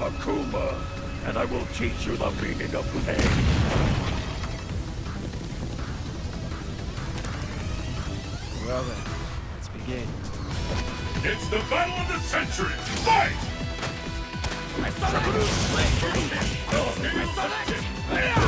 Akuma, and I will teach you the meaning of pain. Well then, let's begin. It's the battle of the century! Fight! I saw that!